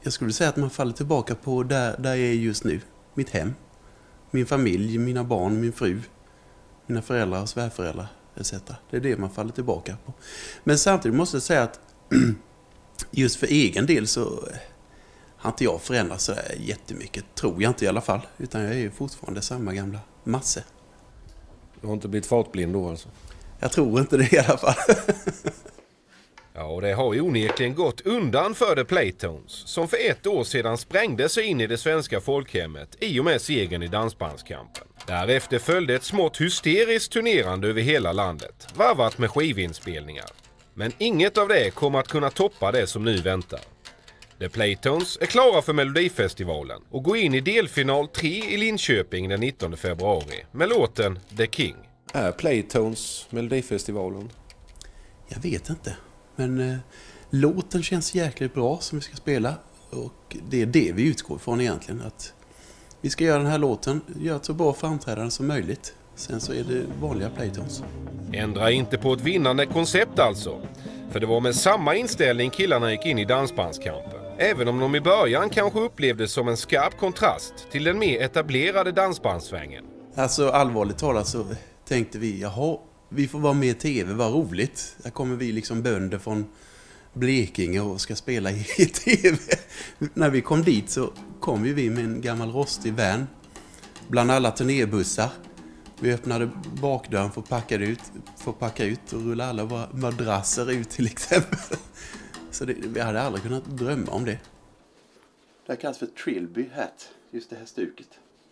Jag skulle säga att man faller tillbaka på där jag är just nu. Mitt hem, min familj, mina barn, min fru, mina föräldrar och svärföräldrar etc. Det är det man faller tillbaka på. Men samtidigt måste jag säga att just för egen del så har inte jag förändrats så jättemycket. Tror jag inte i alla fall. Utan jag är ju fortfarande samma gamla masse. Du har inte blivit fartblind då alltså? Jag tror inte det i alla fall. Ja, och det har ju onekligen gått undan för The Playtones, som för 1 år sedan sprängde sig in i det svenska folkhemmet i och med segern i dansbandskampen. Därefter följde ett smått hysteriskt turnerande över hela landet, varvat med skivinspelningar. Men inget av det kommer att kunna toppa det som nu väntar. The Playtones är klara för Melodifestivalen och går in i delfinal 3 i Linköping den 19 februari med låten The King. Är Playtones Melodifestivalen? Jag vet inte. Men låten känns jäkligt bra som vi ska spela. Och det är det vi utgår från egentligen. Att vi ska göra den här låten, göra ett så bra framträdande som möjligt. Sen så är det vanliga Playtones. Ändra inte på ett vinnande koncept alltså. För det var med samma inställning killarna gick in i dansbandskampen. Även om de i början kanske upplevdes som en skarp kontrast till den mer etablerade dansbandssvängen. Alltså allvarligt talat så tänkte vi, jaha, vi får vara med i tv, vad roligt. Här kommer vi liksom bönder från Blekinge och ska spela i tv. När vi kom dit så kom vi med en gammal rostig van bland alla turnébussar. Vi öppnade bakdörren för att packa ut och rulla alla våra madrasser ut till exempel. Så vi hade aldrig kunnat drömma om det. Det här kallas för Trilby hat, just det här stuket.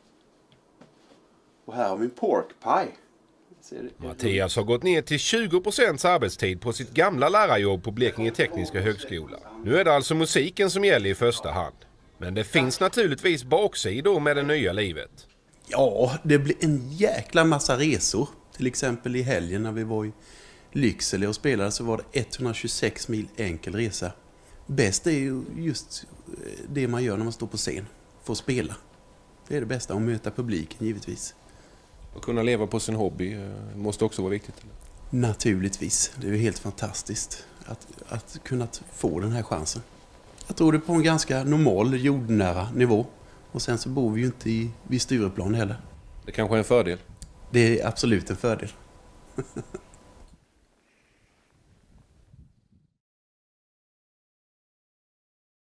Och här har vi en pork pie. Mattias har gått ner till 20% arbetstid på sitt gamla lärarjobb på Blekinge Tekniska Högskola. Nu är det alltså musiken som gäller i första hand. Men det finns naturligtvis baksidor med det nya livet. Ja, det blir en jäkla massa resor. Till exempel i helgen när vi var i Lycksele och spelade så var det 126 mil enkel resa. Bäst är ju just det man gör när man står på scen. Får spela. Det är det bästa, att möta publiken givetvis. Att kunna leva på sin hobby måste också vara viktigt. Naturligtvis. Det är ju helt fantastiskt att kunna få den här chansen. Jag tror det är på en ganska normal, jordnära nivå. Och sen så bor vi ju inte vid Stureplan heller. Det kanske är en fördel. Det är absolut en fördel.